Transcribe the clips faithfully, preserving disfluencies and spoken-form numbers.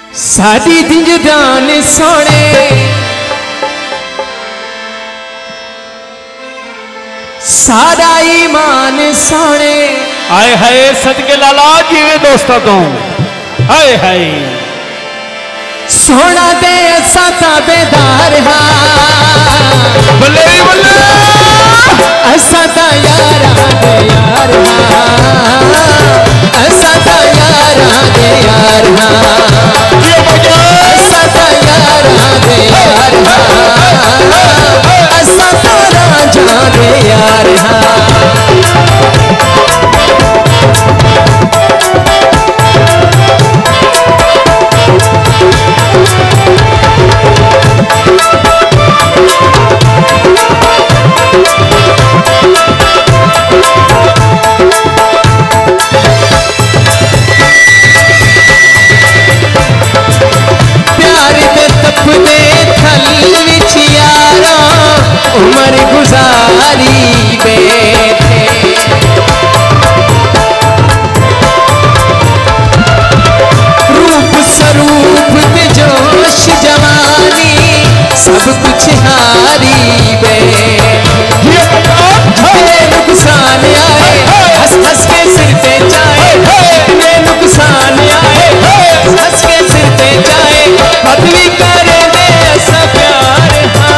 सादी दिंजदान सोने सारा ईमान सोने आए हाय सदके लाला जी दोस्तों तो हाय हाय सोना दे ऐसा ताबेदार हा बल्ले बल्ले ऐसा ता यारा दे यार हा ऐसा ता यारा दे यार हा ऐसा ता यारा दे यार हा ऐसा ता राजा दे यार हा उमर गुजारी बैठे रूप स्वरूप ते जोश जवानी सब कुछ हारी बैठे नुकसान आए हंस हंस के सिर पे जाए इतने नुकसान आए हंस हंस के सिर पे जाए पदवी करे दे ऐसा प्यार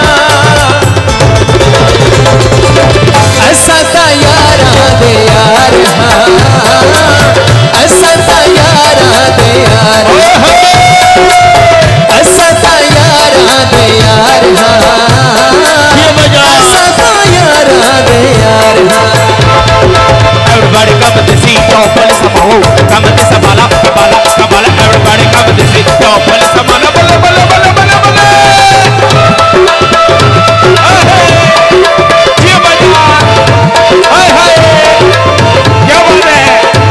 ऐसा ता यारा दे यार हा ऐसा ता यारा दे यार ऐसा ता यारा दे यार हा ऐसा ता यारा दे यार हा everybody come to see your police sama come to samala bala kamala everybody come to see your police samala bala bala bala bala bala ये बजा हाय हाय क्या बात है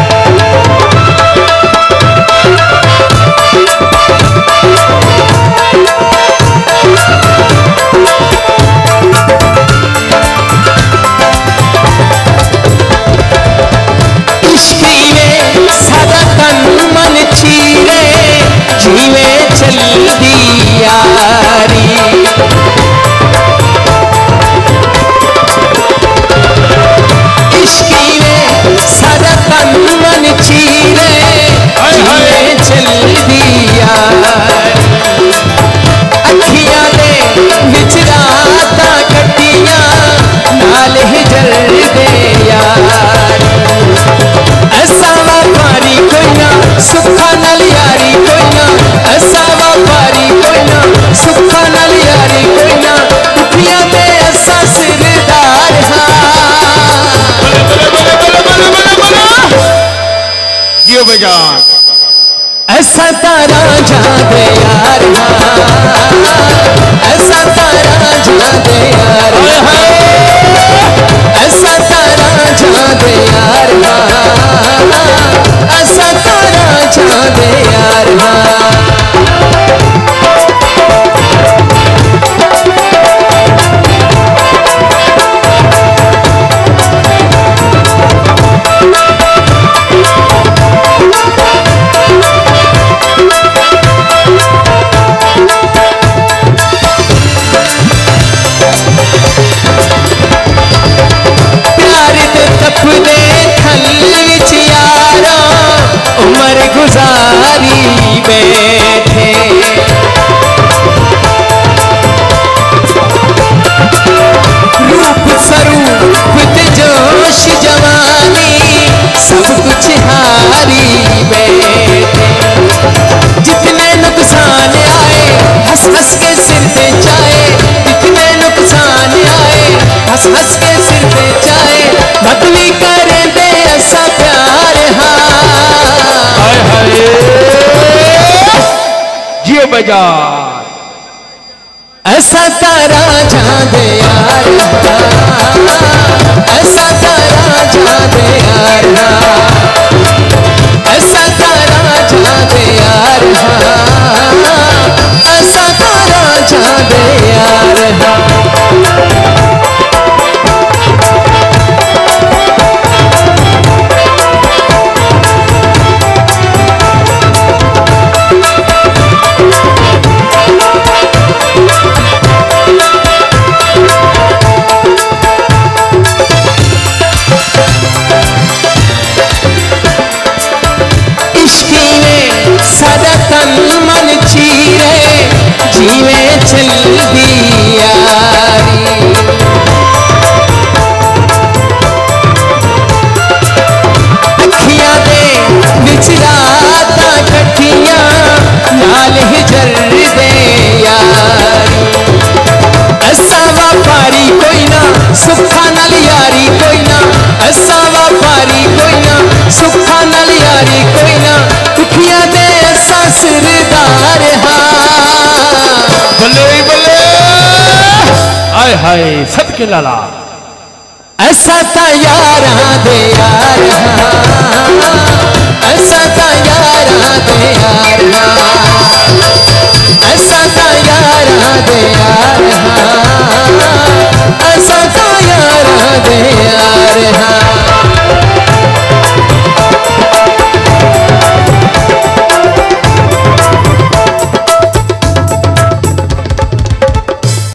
जीवे चल दी यारी इश्की में सारा तन मन चीरे जीवे चल दी यारी अखियां दे विच रातां कट्टियां नाल ही जल दे यार ऐसा व्यापारी कोई ना सुखा नाल यारी कोई ना ऐसा व्यापारी कोई ना सुखा नाल यारी कोई ना दुखियां ते ऐसा सिरदार हा जियो बजान ऐसा तारा जा दे यार हा ऐसा तारा जा दे यार हा ऐसा तारा जा दे यार हा ऐसा तारा जा दे यार हा उमर गुजारी बैठे रूप स्वरूप ते जोश जवानी सब कुछ हारी बैठे जितने नुकसान आए हंस हंस के सिर पे जाए जितने नुकसान आए हंस हंस के सिर पे जाए बदली करे दे ऐसा प्यार हा हाय हाय जियो बजा ऐसा तारा जा दे यार हा ऐसा तारा जा दे यार हा ऐसा तारा जा दे यार हा ऐसा तारा जा दे यार हा चलदी यारी अखियां दे विच रातां कट्ठियां नाल हिजर दे यारी असा व्यापारी कोई ना सुखा नाल यारी कोई ना असा व्यापारी कोई ना सुखा नाल यारी कोई ना दुखियां दे असा सिरदार हां बल्ले बल्ले हाय हाय सदके लाला असा ता यारां दे यार हां असा ता यारां दे यार हां असा ता यारां दे यार